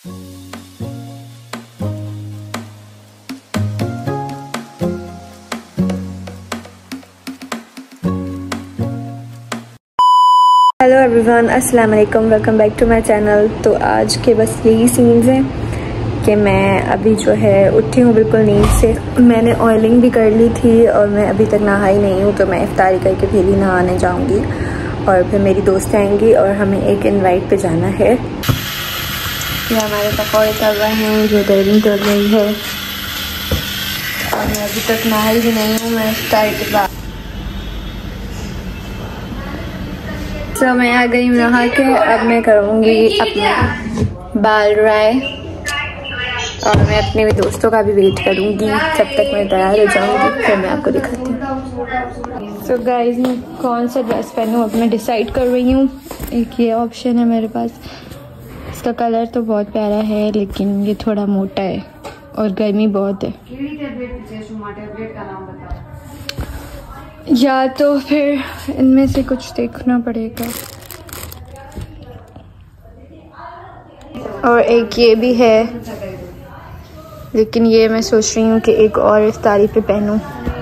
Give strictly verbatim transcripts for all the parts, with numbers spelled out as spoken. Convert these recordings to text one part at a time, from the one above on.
Hello everyone, अस्सलाम वालेकुम, welcome back to my channel. तो आज के बस यही सीन्स हैं कि मैं अभी जो है उठी हूँ बिल्कुल नींद से। मैंने ऑयलिंग भी कर ली थी और मैं अभी तक नहाई नहीं हूँ, तो मैं इफ्तारी करके फिर ही नहाने जाऊँगी और फिर मेरी दोस्त आएंगी और हमें एक इनवाइट पे जाना है। ये हमारे पकौड़े तल रहे हैं, जो गर्मी चल रही है और मैं अभी तक नहाई भी नहीं हूँ। मैं इफ्तारी के बाद तो मैं आ गई हूँ नहा के। अब मैं करूँगी अपने बाल ड्राई और मैं अपने दोस्तों का भी वेट करूँगी। जब तक मैं तैयार हो जाऊँगी फिर मैं आपको दिखाती हूँ। सो गाइस, मैं कौन सा ड्रेस पहनूँ अब मैं डिसाइड कर रही हूँ। एक ये ऑप्शन है मेरे पास, इसका कलर तो बहुत प्यारा है लेकिन ये थोड़ा मोटा है और गर्मी बहुत है। या तो फिर इनमें से कुछ देखना पड़ेगा। और एक ये भी है, लेकिन ये मैं सोच रही हूँ कि एक और इफ्तारी पे पहनूं।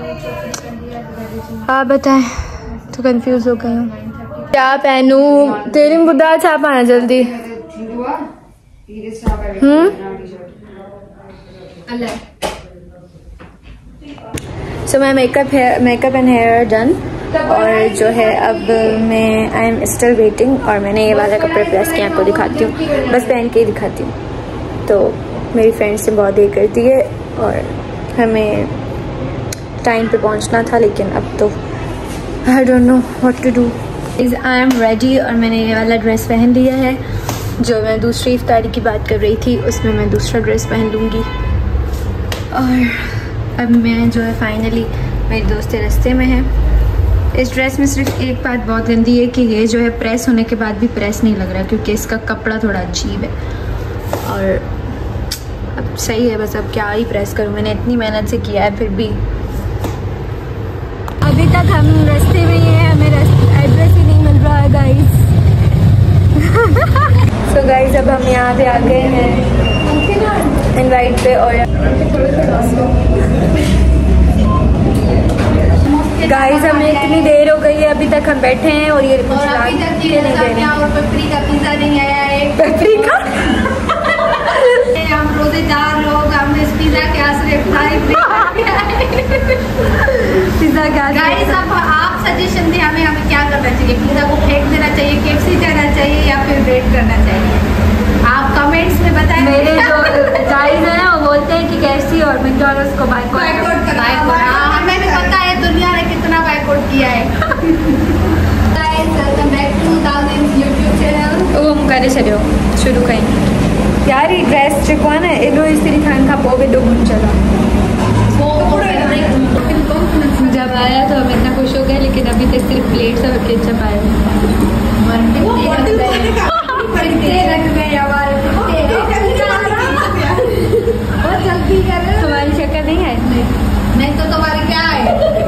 आप बताएं, तो कंफ्यूज हो गई हूँ क्या पहनूं। तेरी बुद्धा छाप आना जल्दी। हम्म सो माई मेकअप है मेकअप एंड हेयर डन। और जो है अब मैं आई एम स्टिल वेटिंग और मैंने ये वाला कपड़े प्रेस किया, आपको दिखाती हूँ, बस पहन के ही दिखाती हूँ। तो मेरी फ्रेंड्स ने बहुत देर कर दी है और हमें टाइम पे पहुँचना था, लेकिन अब तो I don't know what to do. Is I am ready और मैंने ये वाला ड्रेस पहन लिया है। जो मैं दूसरी इफ्तारी की बात कर रही थी उसमें मैं दूसरा ड्रेस पहन लूँगी। और अब मैं जो है फाइनली मेरी दोस्तें रास्ते में है। इस ड्रेस में सिर्फ एक बात बहुत गंदी है कि ये जो है प्रेस होने के बाद भी प्रेस नहीं लग रहा, क्योंकि इसका कपड़ा थोड़ा अजीब है। और अब सही है, बस अब क्या ही प्रेस करूँ, मैंने इतनी मेहनत से किया है फिर भी। अभी तक हम रास्ते में ही हैं, हमें एड्रेस ही नहीं मिल रहा है गाइस। सो गाइस, अब हम यहाँ पे आ गए हैं इनवाइट पे। और गाइस, हमें इतनी देर हो गई है, अभी तक हम बैठे हैं और ये कुछ और अभी तक ये और पेपरी का पिज्जा नहीं आया है। पेपरी का हम रोजेदार लोग, हमने इस पिज्जा के आसरे पिज्जा क्या। गाइस, अब आप सजेशन दें हमें हमें क्या करना चाहिए। पिज्जा को फेंक देना चाहिए, केएफसी जाना चाहिए या फिर वेट करना चाहिए। आप कमेंट्स में बताएं। मेरे जो गाइस है ना वो बोलते हैं कि केएफसी और मैकडॉनल्ड्स को बाइकआउट करना है। हमें भी पता है दुनिया ने कितना बाइकआउट किया है। Guys, welcome back to thousand YouTube channel. वो हम करे चलो शुरू करें यार। ये ड्रेस चिकवाना है एलो इसी खान का पोवे दो गुण चला। जब आया तो हम इतना खुश हो गए, लेकिन अभी तक सिर्फ प्लेट्स और केचप आए। तुम्हारी शक्ल नहीं है नहीं तो तुम्हारी क्या है।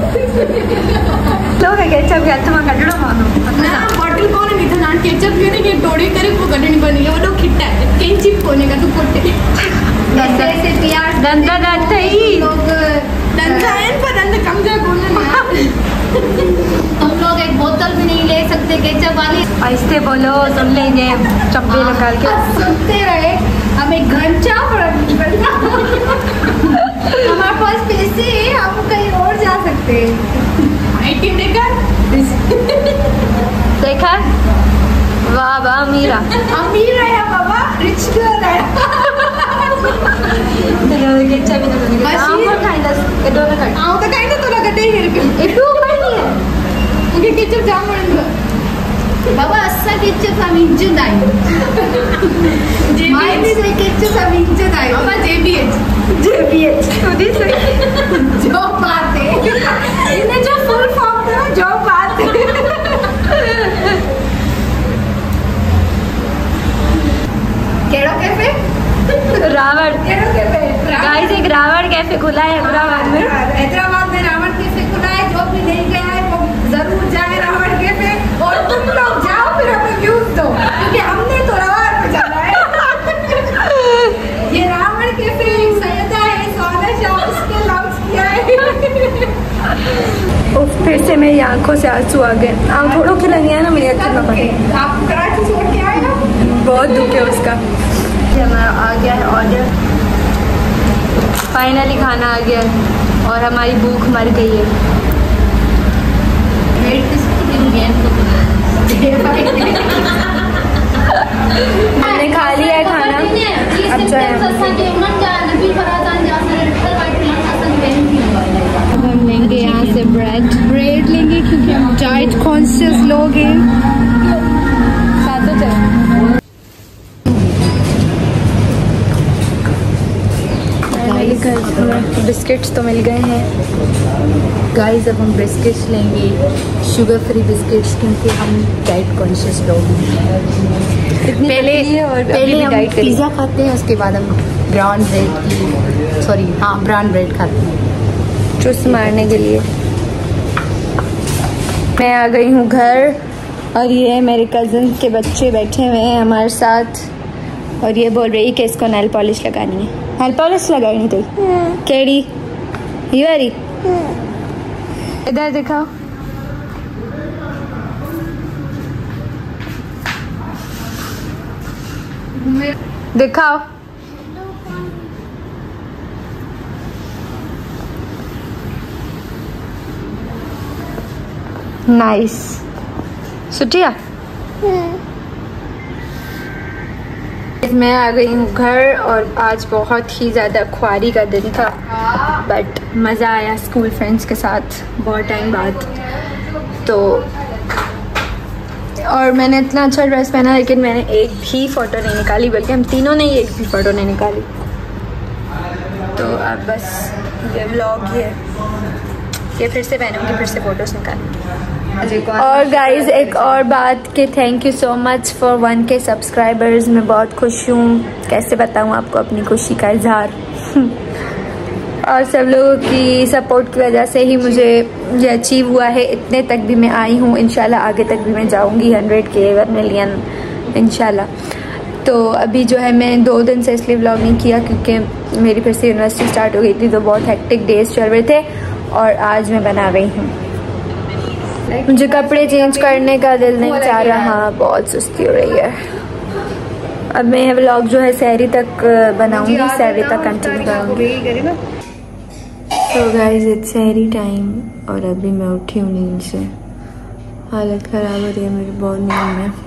लोग केचप गया तुम्हारा कटड़ा मानो ना बॉटल कौन है मिठा नान केचप भी नहीं के तोड़ी करे वो गडनी बनी है। वो लोग खिट्टा है केंची कोने का तू कोटे ऐसे ऐसे प्यार दंदा दंदा ही लोग दंदा है पर दंदा कम जा कोने ना। हम लोग एक बोतल भी नहीं ले सकते केचप वाली। ऐसे बोलो सुन लेंगे चप्पे निकाल के सुनते रहे। हम एक घंटा पड़ा हमारे पास पैसे हैं, हम कहीं और जा सकते हैं। देखा, वाह वाह मीरा अमीर है बाबा, रिच गर्ल है। केचप भी तो नहीं आम को खाइला केडो ना खाइ आओ तो काई तो तोला गड्डे हिरके इतू खाई है उनके केचप जाम म्हणलं बाबा असा केचप आम्ही इंजन आहे। माहिती नाही केचप आम्ही इंजन आहे बाबा। जेबीएच जेबीएच खुदी से जो बात है इन्हें जो फुल फॉर्म है जो बात है। केड़ो कैफे रावण केड़ो कैफे गाइस, एक रावण कैफे खुला है हैदराबाद में। हैदराबाद में रावण कैफे खुला है। जो भी नहीं गया है वो जरूर जाए रावण कैफे। और तुम लोग जाओ फिर हमें व्यूज दो, क्योंकि हमने तो रावण पे जाना है। फिर से मेरी आंखों से आंसू आ गए। आँख थोड़ों की लगी है ना मेरी आँखें में पड़े। आप कराची छोड़ के आए ना, बहुत दुख है उसका। हमारा आ गया है ऑर्डर, फाइनली खाना आ गया है और हमारी भूख मर गई है। हमने खा लिया है खाना। अच्छा है। हम लेंगे यहाँ से ब्रेड ब्रेड लेंगे क्योंकि हम डाइट कॉन्शियस लोग हैं। साथ चलो। बिस्किट्स तो मिल गए हैं गाइस। अब हम बिस्किट्स लेंगे, शुगर फ्री बिस्किट्स, क्योंकि हम डाइट कॉन्शियस लोग हैं। पहले और पहले हम पिज़्ज़ा खाते हैं, उसके बाद हम ब्राउन ब्रेड की सॉरी हाँ ब्राउन ब्रेड खाते हैं चुस्त मारने के लिए। मैं आ गई हूँ घर और ये मेरे कज़न के बच्चे बैठे हुए हैं हमारे साथ और ये बोल रही है कि इसको नेल पॉलिश लगानी है। नेल पॉलिश लगाई नहीं थी केड़ी ये वाली? इधर दिखाओ। दिखाओ। नाइस सुटिया। मैं आ गई हूँ घर और आज बहुत ही ज़्यादा ख्वारी का दिन था, बट मज़ा आया स्कूल फ्रेंड्स के साथ बहुत टाइम बाद। तो और मैंने इतना अच्छा ड्रेस पहना लेकिन मैंने एक भी फ़ोटो नहीं निकाली, बल्कि हम तीनों ने एक भी फ़ोटो नहीं निकाली। तो अब बस ये व्लॉग ही है कि फिर से पहनूंगी, फिर से फ़ोटोज़ निकालूंगी। और गाइज़ एक और बात कि thank you so much for one K subscribers. मैं बहुत खुश हूँ, कैसे बताऊँ आपको अपनी खुशी का इजहार। और सब लोगों की सपोर्ट की वजह से ही मुझे ये अचीव हुआ है, इतने तक भी मैं आई हूँ। इंशाल्लाह आगे तक भी मैं जाऊँगी, हंड्रेड के वन मिलियन इंशाल्लाह। तो अभी जो है मैं दो दिन से इसलिए व्लॉग नहीं किया क्योंकि मेरी फिर से यूनिवर्सिटी स्टार्ट हो गई थी, तो बहुत हेक्टिक डेज चल रहे थे और आज मैं बना रही हूँ। मुझे कपड़े चेंज करने का दिल नहीं चाह रहा, बहुत सुस्ती हो रही है। अब मैं व्लॉग जो है सहरी तक बनाऊंगी, सहरी तक कंटिन्यू करूँगी। तो गाइज इट्स सहरी टाइम और अभी मैं उठी हूँ नींद से। हालत ख़राब हो रही है मेरी बहुत नींद में।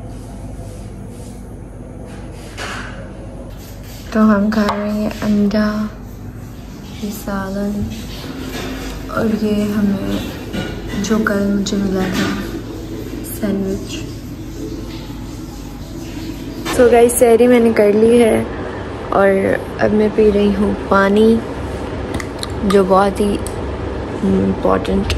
तो हम खा रहे हैं अंडा, ये सालन और ये हमें जो कल मुझे मिला था सैंडविच। सो गाइस सहरी मैंने कर ली है और अब मैं पी रही हूँ पानी, जो बहुत ही इम्पोर्टेंट।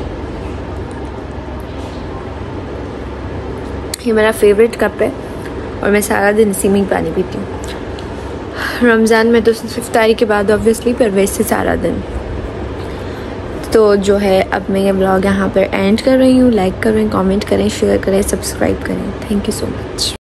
ये मेरा फेवरेट कप है और मैं सारा दिन इसी में ही पानी पीती हूँ। रमज़ान में तो इफ्तारी के बाद ऑब्वियसली, पर वैसे सारा दिन। तो जो है अब मैं ये ब्लॉग यहाँ पर एंड कर रही हूँ। लाइक करें, कमेंट करें, शेयर करें, सब्सक्राइब करें। Thank you so much.